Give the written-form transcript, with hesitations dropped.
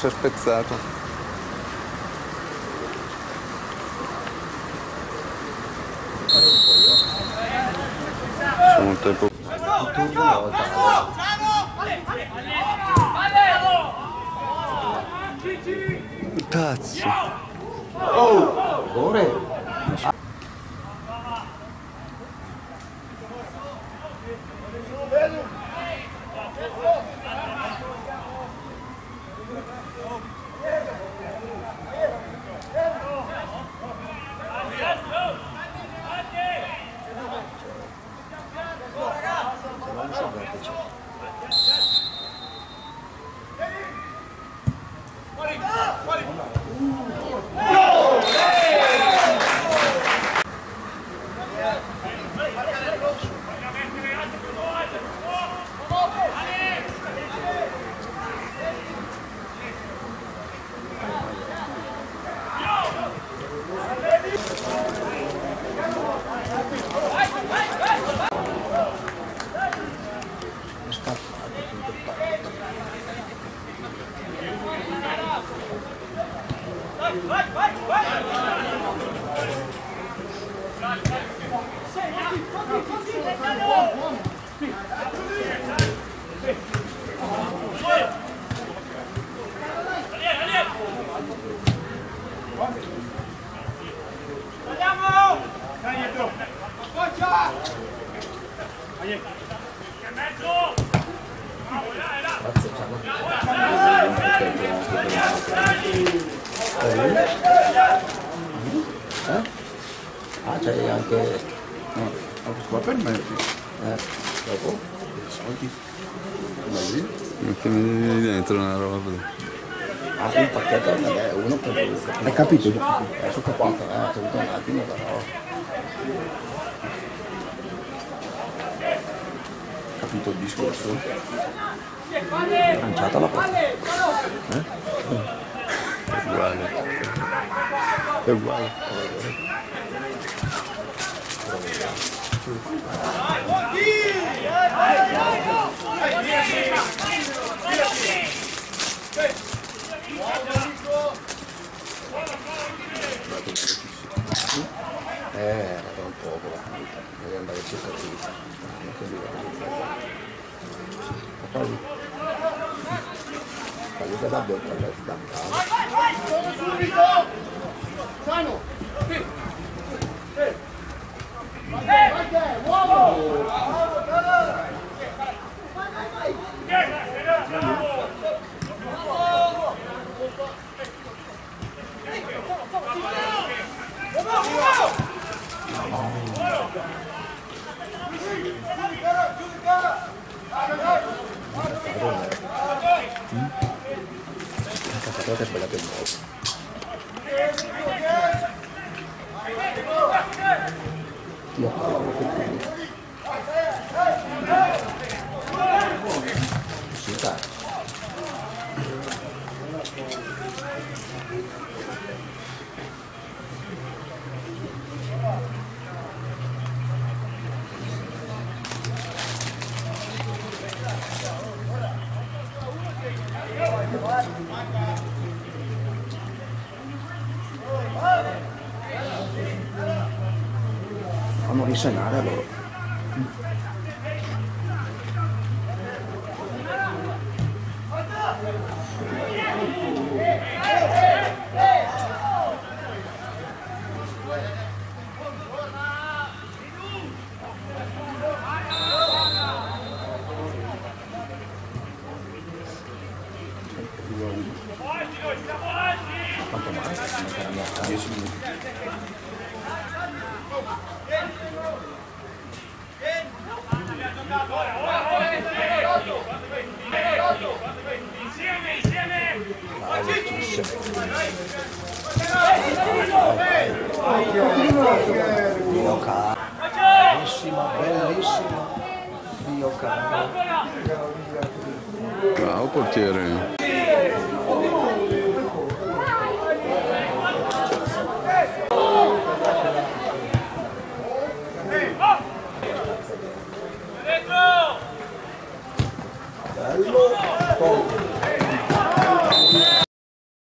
si è spezzato. Sono un tempo. Cazzo! Oh! Rigore! Ah, c'è anche... No, qua per me. dopo? Soldi. Così. Mettimi dentro una roba. Anche un pacchetto è uno per due. Hai capito? Adesso ho capito, ho avuto un attimo però. Capito il discorso? Lanciata la porta. È uguale. È uguale. Era un po' deve andare circa qui. Poi da da è quella che muove. Io parlo che si dai. Fanno risanare a loro. Quanto mai? 10 minuti. Dio caro, bellissima, bellissima. Dio caro. Bravo portiere. Bello.